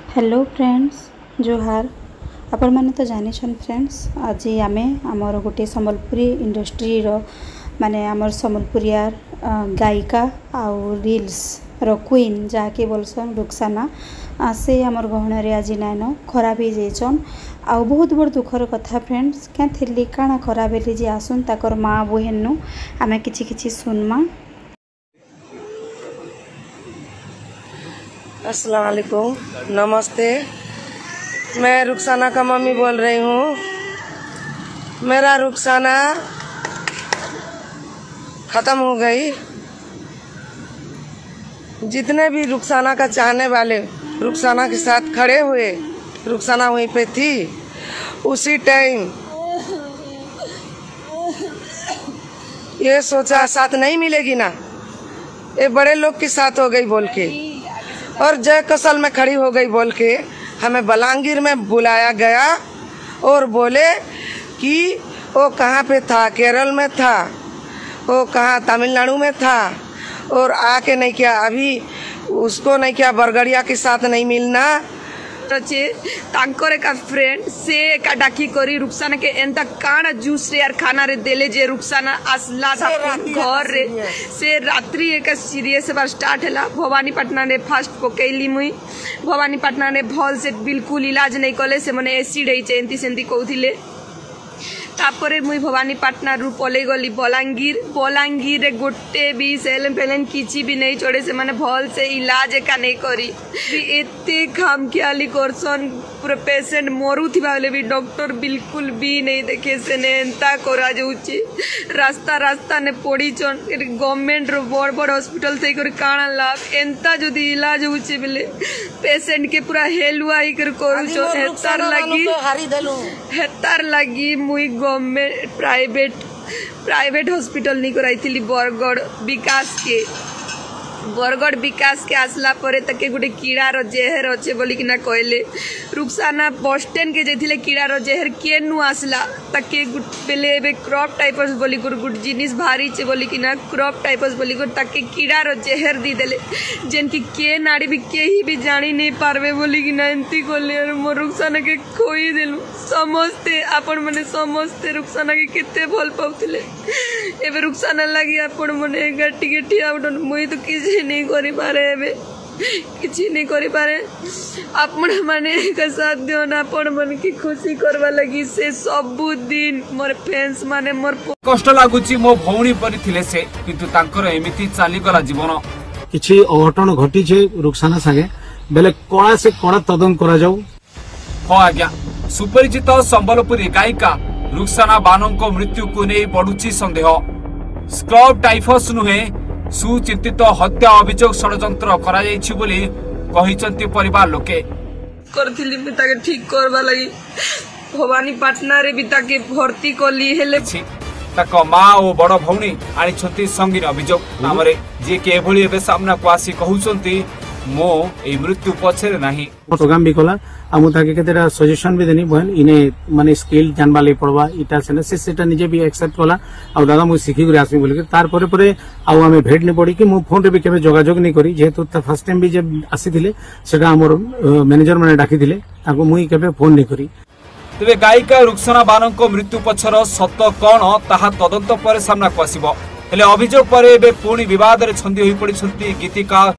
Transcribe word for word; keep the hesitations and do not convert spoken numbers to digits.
Hello friends जोहार आपण मैंने तो जानी फ्रेंड्स आज आम आमर गोटे सम्बलपुरी इंडस्ट्री रो माने आमर सम्बलपुरियार गायिका आउ रील्स रो क्वीन जहाँकि बोलसन रुक्साना से आमर गहन रे आज नाइन खराब हो जाइछन आउ बहुत बड़ दुखर कथा फ्रेंड्स क्या थी काना खराब हेली जे आसुन ताकर माँ बहन नु आम किछि किछि सुनमा। अस्सलाम वालेकुम, नमस्ते। मैं रुक्साना का मम्मी बोल रही हूँ। मेरा रुक्साना ख़त्म हो गई। जितने भी रुक्साना का चाहने वाले रुक्साना के साथ खड़े हुए, रुक्साना वहीं पे थी उसी टाइम ये सोचा साथ नहीं मिलेगी ना, ये बड़े लोग के साथ हो गई बोल के और जय कसल में खड़ी हो गई बोल के हमें बलांगीर में बुलाया गया और बोले कि वो कहाँ पे था, केरल में था, वो कहाँ तमिलनाडु में था और आके नहीं क्या अभी उसको नहीं क्या बरगड़िया के साथ नहीं मिलना तांकर का फ्रेंड से का डाकी करी रुक्साना के एंता काना जूस रे यार खाना रे देले जे रुक्साना असला घर रे से रात्रि एक सीरियस बार स्टार्ट हैला। भवानी पटना ने फास्ट पकैली मुई भवानी पटना ने भल से बिल्कुल इलाज नहीं कले से मने एसिड है एंती सेंती कहथिले। तापरे मुई भवानी पटना रू पले गली बलांगीर बलांगीर रे गोटे भी सेलेन पेलेन किछि भी नहीं चढ़े से माने भल से इलाज एका नहीं करी एते खाम ख्याली करसन पूरे पेशेंट मरु थिबा बेले भी डॉक्टर बिल्कुल भी नहीं देखे से ने एंता करा जाउची। रास्ता रास्ता ने पड़ी चन गवर्नमेंट रो बड़ बड़ हॉस्पिटल से कर काना लाभ एंता जदी इलाज होची बेले पेशेंट के पूरा हेलुआ ही कर करू चन हेतार लागी हेतार लागी मुई गवर्नमेंट प्राइवेट प्राइवेट हॉस्पिटल नहीं कराई थी बरगढ़ विकास के बरगढ़ विकास के आसला परे तके गोटे कीड़ा रो जेहर अच्छे बोली कि ना कहले रुक्साना बस स्टैंड के जेथिले कीड़ा रो जेहर के नु आसला तके बेले बे क्रॉप टाइपस बोली गुड गुड जिनिस भारी छे बोली कि ना क्रॉप टाइपस बोली गुड तके कीड़ा रो जेहर दी देले जेन की के नाड़ी भी के ही भी जानी नहीं पारबे बोली कि ना एंती कोले मो रुक्साना के खोई देलु समझते आपण माने समझते रुक्साना के केते भल पाउथिले एबे रुक्साना लागि आपण माने गट्टी गट्टी आउडन मुई तो किछि नहीं करि पारे एबे किछि नहीं करि पारे आपण माने का साथ दियो ना आपण मन की खुशी करवा लगी से सब दिन मोर फैंस माने मोर कष्ट लागुची मो भौणी परि थिले से किंतु तांकर एमिति चाली गला जीवन किछि अघटन घटी छे रुक्साना संगे बेले कोणा से कोणा तदन करा जाऊ। हां आज्ञा सुपरिचित संबलपुरी गायिका रुक्साना बानों मृत्यु को नहीं बढ़ुची संदेह। स्क्रब टाइफस नुहे सुचिंतित हत्या अभियोग षड्यंत्र करा जायछि बोली कहिसंती परिवार लोके करथिली मी ताके ठीक करबा लागि भवानी पटना रे भी ताके भर्ती करली हेले तक माँ और बड़ भौणी आनी छंती संगीन अभियोग हमरे जे के एभली एबे सामना को आसी कहउसंती मो ए मृत्यु पछरे नाही प्रोग्राम भी कला आमु ताके केतेरा सजेशन भी देनी बहन इने माने स्किल जानबा ले पड़वा इटा से से सेटा निजे भी एक्सेप्ट कला आ दादा मु सिखि गुरे आसमी बोल के तार परे परे आउ हमें भेट ने पड़ी कि मु फोन रे भी केबे जोगाजोग नहीं करी जेहेतु त फर्स्ट टाइम भी जब आसी थिले सेटा हमर मैनेजर माने डाकी थिले ताको मुई केबे फोन नहीं करी। तबे गायिका रुक्साना बानों मृत्यु पछर सत कौन ताहा तदंत पर सामना को आसीबो हेले अभियोग पर एबे पुणी विवाद रे छंदी होई पड़ी छंती गीतिका